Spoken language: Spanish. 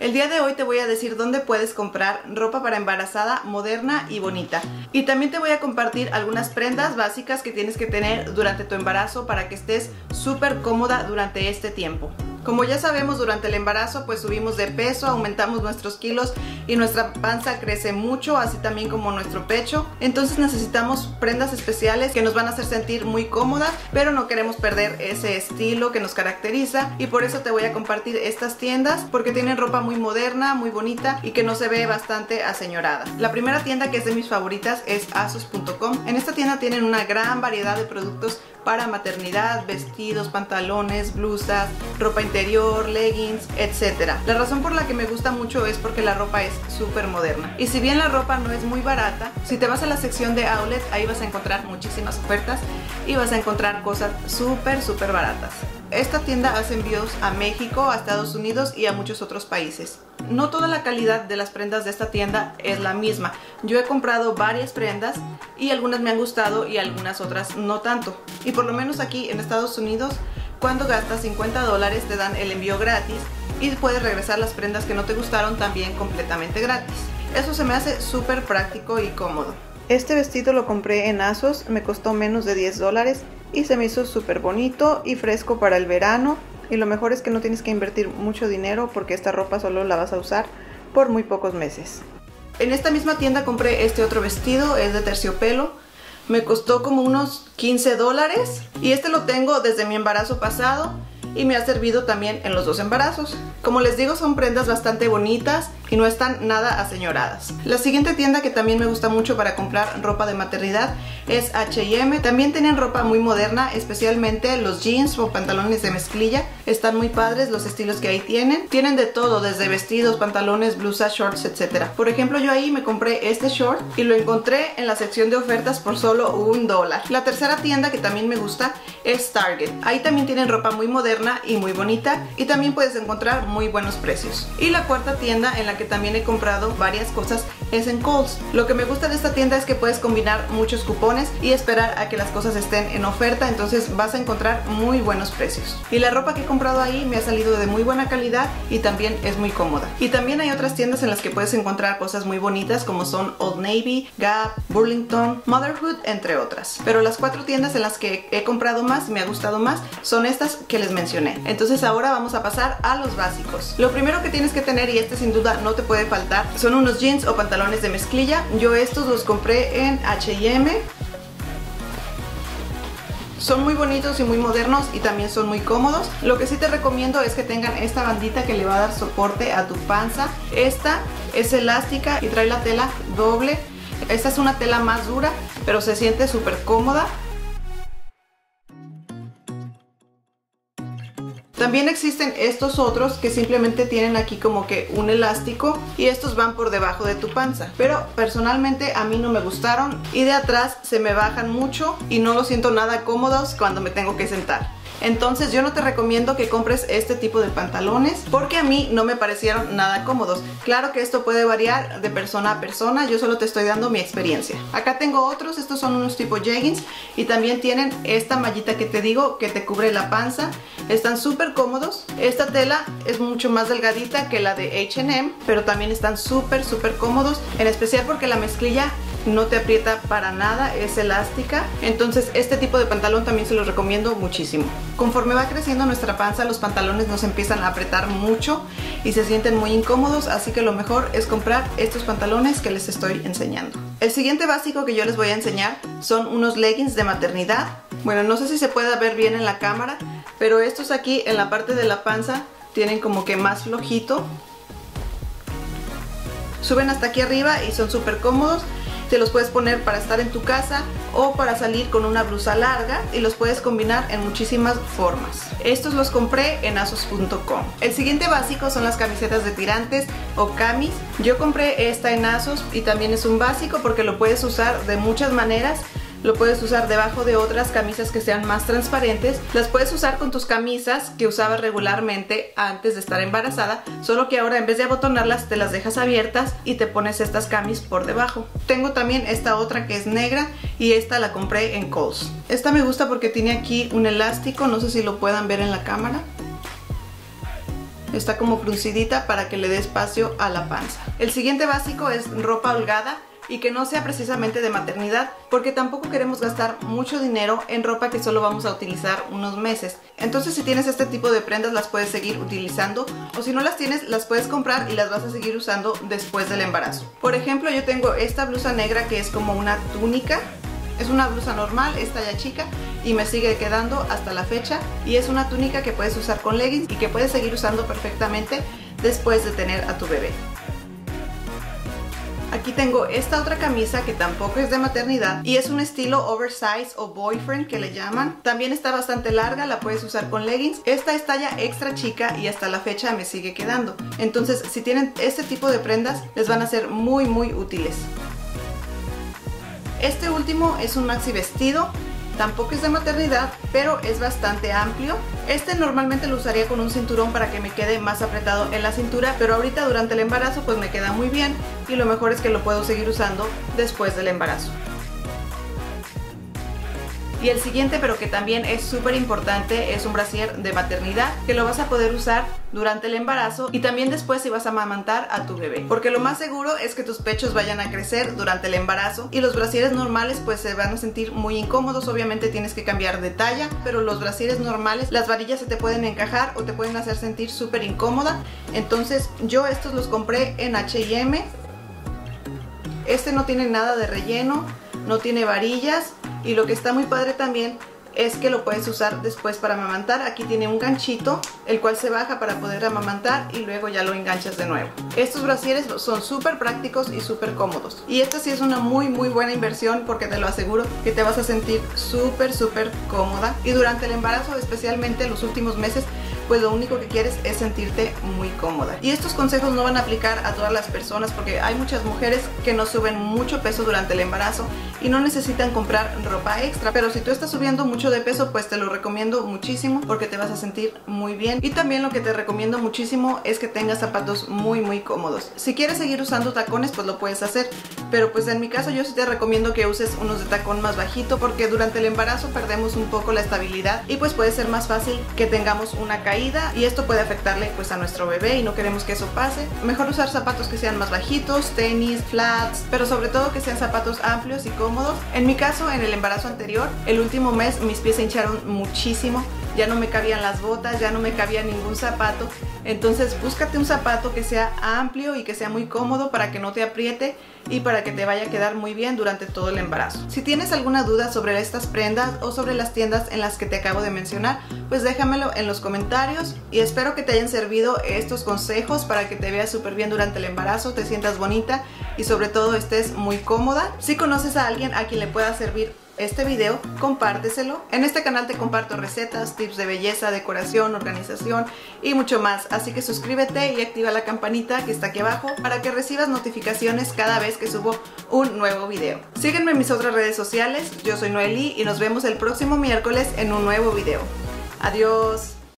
El día de hoy te voy a decir dónde puedes comprar ropa para embarazada moderna y bonita. Y también te voy a compartir algunas prendas básicas que tienes que tener durante tu embarazo para que estés súper cómoda durante este tiempo. Como ya sabemos, durante el embarazo pues subimos de peso, aumentamos nuestros kilos y nuestra panza crece mucho, así también como nuestro pecho. Entonces necesitamos prendas especiales que nos van a hacer sentir muy cómodas, pero no queremos perder ese estilo que nos caracteriza, y por eso te voy a compartir estas tiendas porque tienen ropa muy moderna, muy bonita y que no se ve bastante aseñorada. La primera tienda, que es de mis favoritas, es asos.com. En esta tienda tienen una gran variedad de productos para maternidad, vestidos, pantalones, blusas, ropa interior, leggings, etc. La razón por la que me gusta mucho es porque la ropa es súper moderna. Y si bien la ropa no es muy barata, si te vas a la sección de outlet, ahí vas a encontrar muchísimas ofertas y vas a encontrar cosas súper baratas. Esta tienda hace envíos a México, a Estados Unidos y a muchos otros países. No toda la calidad de las prendas de esta tienda es la misma. Yo he comprado varias prendas y algunas me han gustado y algunas otras no tanto. Y por lo menos aquí en Estados Unidos, cuando gastas $50 te dan el envío gratis y puedes regresar las prendas que no te gustaron también completamente gratis. Eso se me hace súper práctico y cómodo. Este vestido lo compré en ASOS, me costó menos de $10 y se me hizo súper bonito y fresco para el verano. Y lo mejor es que no tienes que invertir mucho dinero porque esta ropa solo la vas a usar por muy pocos meses. En esta misma tienda compré este otro vestido, es de terciopelo. Me costó como unos $15 y este lo tengo desde mi embarazo pasado y me ha servido también en los dos embarazos. Como les digo, son prendas bastante bonitas y no están nada aseñoradas. La siguiente tienda que también me gusta mucho para comprar ropa de maternidad es H&M. También tienen ropa muy moderna, especialmente los jeans o pantalones de mezclilla. Están muy padres los estilos que ahí tienen. Tienen de todo, desde vestidos, pantalones, blusas, shorts, etc. Por ejemplo, yo ahí me compré este short y lo encontré en la sección de ofertas por solo $1. La tercera tienda que también me gusta es Target. Ahí también tienen ropa muy moderna y muy bonita y también puedes encontrar muy buenos precios. Y la cuarta tienda en la que también he comprado varias cosas es en Kohl's. Lo que me gusta de esta tienda es que puedes combinar muchos cupones y esperar a que las cosas estén en oferta, entonces vas a encontrar muy buenos precios. Y la ropa que he comprado ahí me ha salido de muy buena calidad y también es muy cómoda. Y también hay otras tiendas en las que puedes encontrar cosas muy bonitas como son Old Navy, Gap, Burlington, Motherhood, entre otras. Pero las cuatro tiendas en las que he comprado más y me ha gustado más son estas que les mencioné. Entonces ahora vamos a pasar a los básicos. Lo primero que tienes que tener, y este sin duda no te puede faltar, son unos jeans o pantalones de mezclilla. Yo estos los compré en H&M. Son muy bonitos y muy modernos y también son muy cómodos. Lo que sí te recomiendo es que tengan esta bandita que le va a dar soporte a tu panza. Esta es elástica y trae la tela doble. Esta es una tela más dura, pero se siente súper cómoda. También existen estos otros que simplemente tienen aquí como que un elástico y estos van por debajo de tu panza, pero personalmente a mí no me gustaron y de atrás se me bajan mucho y no los siento nada cómodos cuando me tengo que sentar. Entonces yo no te recomiendo que compres este tipo de pantalones porque a mí no me parecieron nada cómodos. Claro que esto puede variar de persona a persona, yo solo te estoy dando mi experiencia. Acá tengo otros, estos son unos tipo jeggings y también tienen esta mallita que te digo que te cubre la panza. Están súper cómodos. Esta tela es mucho más delgadita que la de H&M, pero también están súper cómodos, en especial porque la mezclilla no te aprieta para nada, es elástica. Entonces este tipo de pantalón también se los recomiendo muchísimo. Conforme va creciendo nuestra panza, los pantalones nos empiezan a apretar mucho y se sienten muy incómodos, así que lo mejor es comprar estos pantalones que les estoy enseñando. El siguiente básico que yo les voy a enseñar son unos leggings de maternidad. Bueno, no sé si se puede ver bien en la cámara, pero estos aquí en la parte de la panza tienen como que más flojito. Suben hasta aquí arriba y son súper cómodos. Te los puedes poner para estar en tu casa o para salir con una blusa larga y los puedes combinar en muchísimas formas. Estos los compré en asos.com. El siguiente básico son las camisetas de tirantes o camis. Yo compré esta en Asos y también es un básico porque lo puedes usar de muchas maneras. Lo puedes usar debajo de otras camisas que sean más transparentes. Las puedes usar con tus camisas que usabas regularmente antes de estar embarazada, solo que ahora en vez de abotonarlas te las dejas abiertas y te pones estas camis por debajo. Tengo también esta otra que es negra y esta la compré en Kohl's. Esta me gusta porque tiene aquí un elástico, no sé si lo puedan ver en la cámara. está como fruncidita para que le dé espacio a la panza. El siguiente básico es ropa holgada y que no sea precisamente de maternidad, porque tampoco queremos gastar mucho dinero en ropa que solo vamos a utilizar unos meses. Entonces si tienes este tipo de prendas las puedes seguir utilizando, o si no las tienes las puedes comprar y las vas a seguir usando después del embarazo. Por ejemplo, yo tengo esta blusa negra que es como una túnica. Es una blusa normal, es talla chica y me sigue quedando hasta la fecha, y es una túnica que puedes usar con leggings y que puedes seguir usando perfectamente después de tener a tu bebé. Aquí tengo esta otra camisa que tampoco es de maternidad y es un estilo oversize o boyfriend que le llaman. También está bastante larga, la puedes usar con leggings. Esta es talla extra chica y hasta la fecha me sigue quedando. Entonces si tienen este tipo de prendas les van a ser muy útiles. Este último es un maxi vestido, tampoco es de maternidad, pero es bastante amplio. Este normalmente lo usaría con un cinturón para que me quede más apretado en la cintura, pero ahorita durante el embarazo pues me queda muy bien y lo mejor es que lo puedo seguir usando después del embarazo. Y el siguiente, pero que también es súper importante, es un brasier de maternidad que lo vas a poder usar durante el embarazo y también después si vas a amamantar a tu bebé, porque lo más seguro es que tus pechos vayan a crecer durante el embarazo y los brasieres normales pues se van a sentir muy incómodos. Obviamente tienes que cambiar de talla, pero los brasieres normales, las varillas se te pueden encajar o te pueden hacer sentir súper incómoda. Entonces yo estos los compré en H&M. Este no tiene nada de relleno, no tiene varillas. Y lo que está muy padre también es que lo puedes usar después para amamantar. Aquí tiene un ganchito, el cual se baja para poder amamantar y luego ya lo enganchas de nuevo. Estos brasieres son súper prácticos y súper cómodos. Y esta sí es una muy buena inversión, porque te lo aseguro que te vas a sentir súper cómoda. Y durante el embarazo, especialmente en los últimos meses, pues lo único que quieres es sentirte muy cómoda. Y estos consejos no van a aplicar a todas las personas, porque hay muchas mujeres que no suben mucho peso durante el embarazo y no necesitan comprar ropa extra. Pero si tú estás subiendo mucho de peso, pues te lo recomiendo muchísimo porque te vas a sentir muy bien. Y también lo que te recomiendo muchísimo es que tengas zapatos muy cómodos. Si quieres seguir usando tacones, pues lo puedes hacer, pero pues en mi caso yo sí te recomiendo que uses unos de tacón más bajito, porque durante el embarazo perdemos un poco la estabilidad y pues puede ser más fácil que tengamos una caída y esto puede afectarle pues a nuestro bebé y no queremos que eso pase. Mejor usar zapatos que sean más bajitos, tenis, flats, pero sobre todo que sean zapatos amplios y cómodos. En mi caso, en el embarazo anterior, el último mes mis pies se hincharon muchísimo, ya no me cabían las botas, ya no me cabía ningún zapato. Entonces búscate un zapato que sea amplio y que sea muy cómodo para que no te apriete y para que te vaya a quedar muy bien durante todo el embarazo. Si tienes alguna duda sobre estas prendas o sobre las tiendas en las que te acabo de mencionar, pues déjamelo en los comentarios y espero que te hayan servido estos consejos para que te veas súper bien durante el embarazo, te sientas bonita y sobre todo estés muy cómoda. Si conoces a alguien a quien le pueda servir este video, compárteselo. En este canal te comparto recetas, tips de belleza, decoración, organización y mucho más, así que suscríbete y activa la campanita que está aquí abajo para que recibas notificaciones cada vez que subo un nuevo video. Sígueme en mis otras redes sociales, yo soy Noeli y nos vemos el próximo miércoles en un nuevo video. Adiós.